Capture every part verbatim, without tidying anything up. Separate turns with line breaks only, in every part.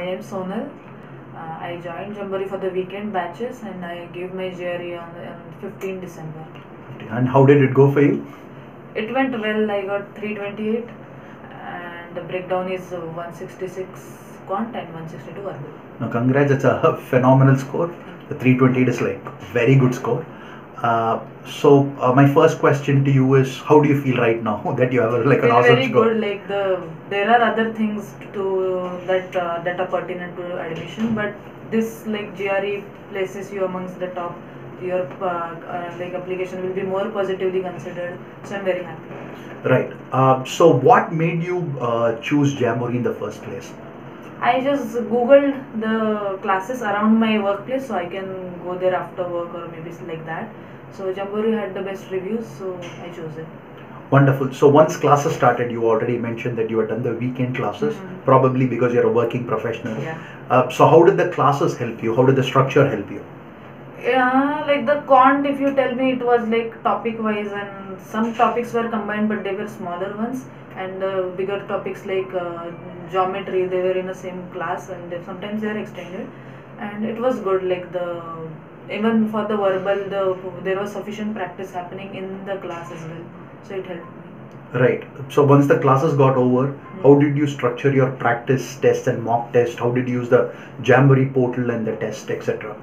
am Sonal. Uh, I joined Jamboree for the weekend batches and I gave my G R E on, on fifteenth December.
And how did it go for you?
It went well. I got three twenty-eight and the breakdown is one sixty-six quant and one sixty-two verbal.
Now, congrats, it's a phenomenal score. The three twenty-eight is like very good score. Uh, so uh, my first question to you is, how do you feel right now that you have a, like an
Feel
awesome
very
score?
good. Like the there are other things to that uh, that are pertinent to admission, but this like G R E places you amongst the top. Your uh, uh, like application will be more positively considered. So I'm very happy.
Right. Uh, so what made you uh, choose Jamboree in the first place?
I just googled the classes around my workplace, so I can go there after work or maybe like that. So Jamboree had the best reviews, so I chose it.
Wonderful. So once classes started, you already mentioned that you had done the weekend classes,
Mm-hmm.
probably because you're a working professional.
Yeah.
Uh, so how did the classes help you? How did the structure help you?
Yeah, like the quant, if you tell me, it was like topic wise, and some topics were combined, but they were smaller ones, and uh, bigger topics like uh, geometry, they were in the same class, and they, sometimes they are extended, and it was good. Like the even for the verbal, the there was sufficient practice happening in the class as well, so it helped me.
Right. So once the classes got over, mm-hmm. how did you structure your practice tests and mock test? How did you use the Jamboree portal and the test, et cetera?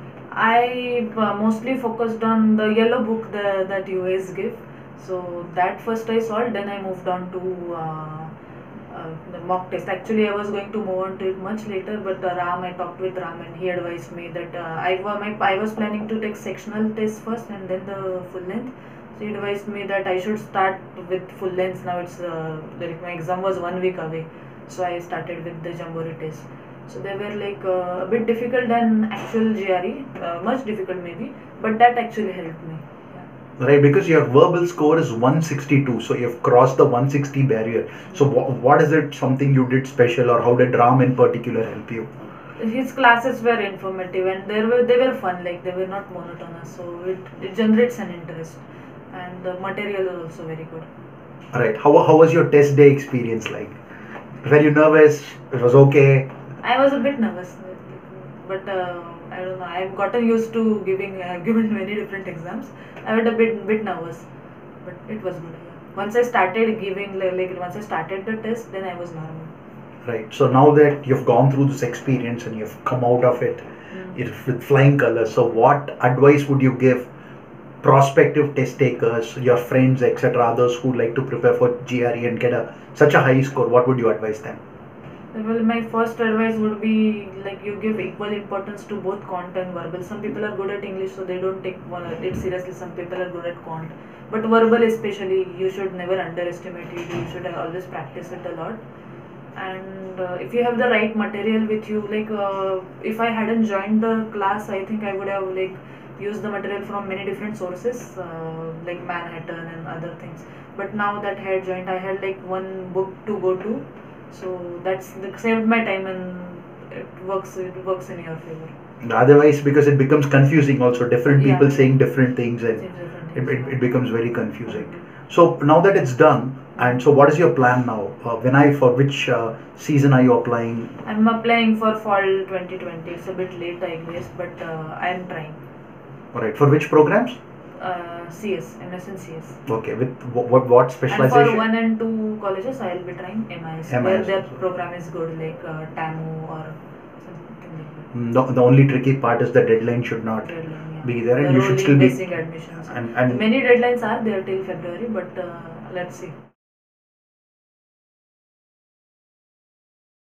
I uh, mostly focused on the yellow book the, that you guys give. So that first I solved, then I moved on to uh, uh, the mock test. Actually, I was going to move on to it much later, but uh, Ram, I talked with Ram and he advised me that uh, I, my, I was planning to take sectional tests first and then the full length. So he advised me that I should start with full length. Now it's uh, like my exam was one week away, so I started with the Jamboree test. So they were like uh, a bit difficult than actual G R E, uh, much difficult maybe, but that actually helped me. Yeah.
Right, because your verbal score is one sixty-two, so you've crossed the one sixty barrier. So wh what is it, something you did special, or how did Ram in particular help you?
His classes were informative and they were they were fun, like they were not monotonous, so it, it generates an interest, and the material is also very good.
Right, how, how was your test day experience like? Were you nervous? It was okay?
I was a bit nervous, but uh, I don't know. I've gotten used to giving uh, given many different exams. I was a bit bit nervous, but it was good. Yeah. Once I started giving, like once I started the test, then I was normal.
Right. So now that you've gone through this experience and you've come out of it, mm. it's with flying colors. So what advice would you give prospective test takers, your friends, et cetera, others who like to prepare for G R E and get a such a high score? What would you advise them?
Well, my first advice would be like you give equal importance to both quant and verbal. Some people are good at English, so they don't take it seriously. Some people are good at quant, but verbal especially, you should never underestimate it. You should always practice it a lot. And uh, if you have the right material with you, like uh, if I hadn't joined the class, I think I would have like used the material from many different sources, uh, like Manhattan and other things. But now that I had joined, I had like one book to go to. So that's that saved my time and it works. It works in your favor.
Otherwise, because it becomes confusing, also different people
yeah.
saying different things, and
different
things, it, it,
yeah.
it becomes very confusing. Mm-hmm. So now that it's done, and so what is your plan now? Uh, when I for which uh, season are you applying?
I'm applying for fall twenty twenty. It's a bit late, I guess, but uh, I'm trying.
All right. For which programs?
Uh, C S, M S and C S.
Okay, with what what specialization?
And for one and two colleges, I'll be trying M I S, M I S where their also. Program is good, like uh, T A M O or something like that.
No, the only tricky part is the deadline should not
deadline, yeah.
be there, and
the
you should still be
basic admissions.
And, and
many deadlines are there till February, but uh, let's see.